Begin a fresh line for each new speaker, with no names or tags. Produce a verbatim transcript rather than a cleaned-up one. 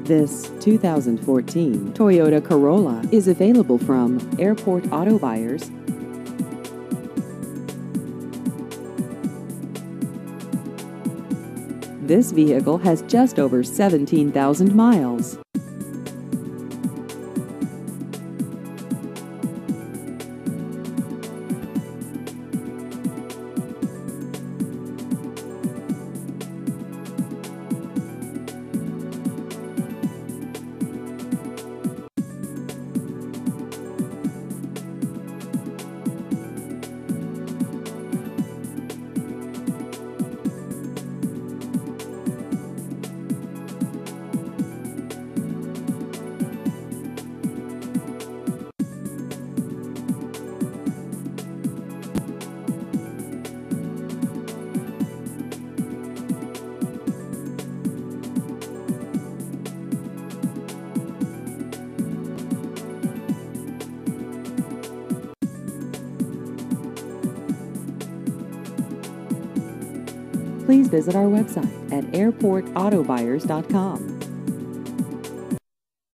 This two thousand fourteen Toyota Corolla is available from Airport Auto Buyers. This vehicle has just over seventeen thousand miles. Please visit our website at airport auto buyers dot com.